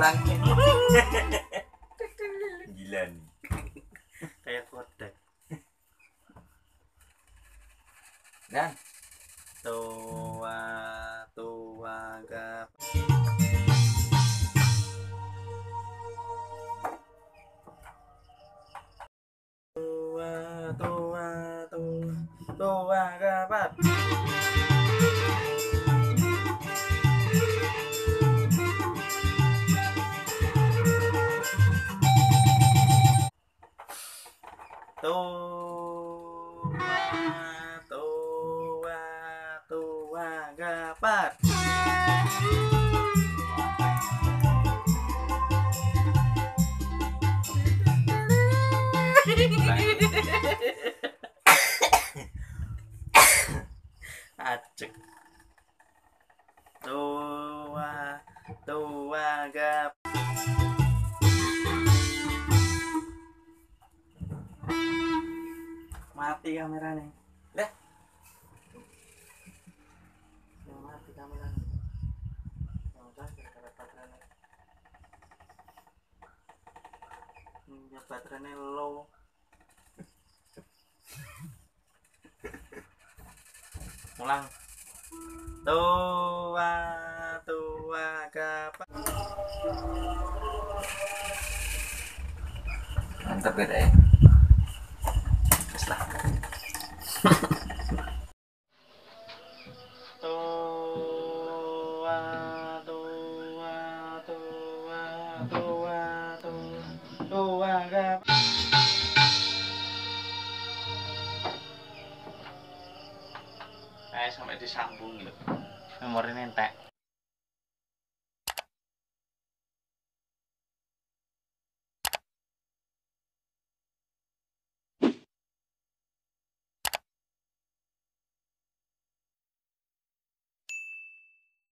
ulang. Gila nih. Kayak Kodak. Dan Tua tua gap. Tua tua tua tua gapat. Tua tua tua gapat. Acek. Tua tua gap. Mati kameranya. lah, Mati kameranya. Udah gara-gara baterainya. Ya baterainya low. Ulang. Tua tua kapan? mantap beda ya. Terus lah. Tua tua tua tua tua tua kapan? Sampai disambung gitu. Memori entek.